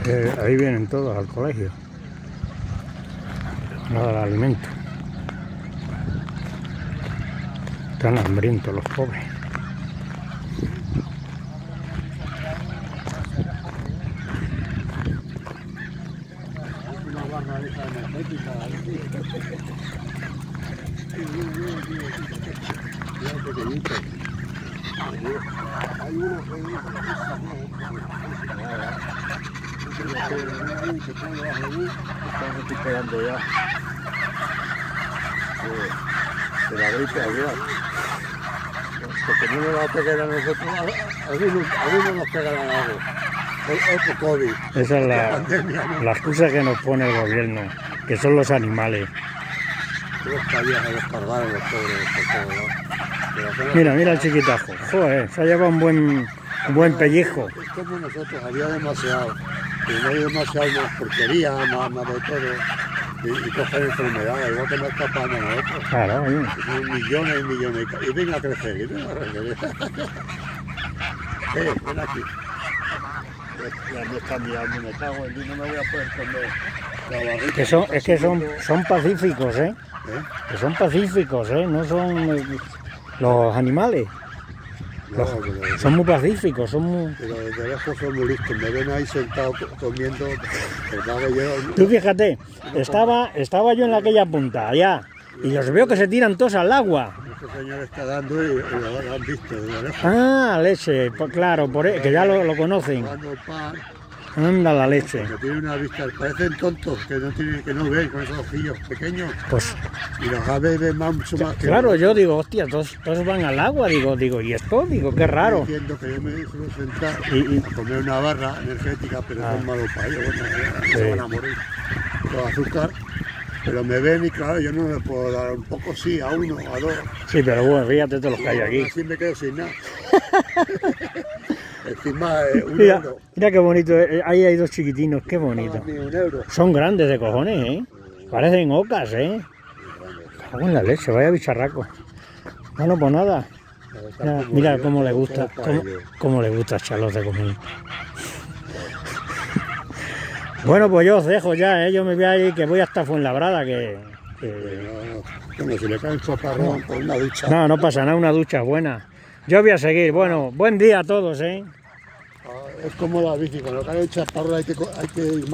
Ahí vienen todos al colegio. Nada de alimento. Están hambrientos los pobres. Una barra de esa energética. Mira pequeñito. Hay uno que están recuperando ya de la gripe aviar. Porque no nos va a pegar a nosotros, algunos nos pegarán algo. Otro COVID. Esa es la excusa que nos pone el gobierno, que son los animales. Los calles a descargar los pobres por todos lados. Mira el chiquitajo. Joder, se ha llevado un buen pellejo. Es como nosotros, había demasiado. Y no hay demasiado más porquería, más de todo. Y coger enfermedades, igual que no escapan a nosotros. Claro, son millones y millones. Y ven a crecer, y ven a crecer. Ven aquí. Ya me está mirando, me cago en Dios, no me voy a poder comer. Es que son pacíficos, ¿eh? Que son pacíficos, ¿eh? No son los animales. Son muy pacíficos, son muy... Pero desde lejos son muy listos, me ven ahí sentado comiendo. Tú fíjate, estaba yo en aquella punta, allá, y los veo que se tiran todos al agua. Este señor está dando y lo han visto desde lejos. Ah, leche, pues claro, que ya lo conocen. Anda la leche. Que tiene una vista, parecen tontos, que no ven con esos ojillos pequeños. Pues, y los aves ven mucho más que claro, yo digo, hostia, todos van al agua, digo, ¿y esto? Digo, qué raro. Entiendo que yo me suelo sentar a comer una barra energética, pero son malos para ellos, se van a morir. Con azúcar, pero me ven y claro, yo no les puedo dar un poco, sí, a uno, a dos. Sí, pero bueno, fíjate todos los que hay aquí. Así me quedo sin nada. Encima, mira qué bonito, ahí hay dos chiquitinos, qué bonito. Son grandes de cojones, ¿eh? Parecen ocas, ¿eh? Cago en la leche, vaya bicharraco. Bueno, pues nada. Mira cómo le gusta, cómo le gusta echarlos de comer. Bueno, pues yo os dejo ya, ¿eh? Yo me voy a ir, que voy hasta Fuenlabrada, Bueno, si le cae un chaparrón por una ducha. No pasa nada, una ducha buena. Yo voy a seguir. Bueno, buen día a todos, ¿eh? Es como la bici, cuando cae el chaparrón hay que ir más.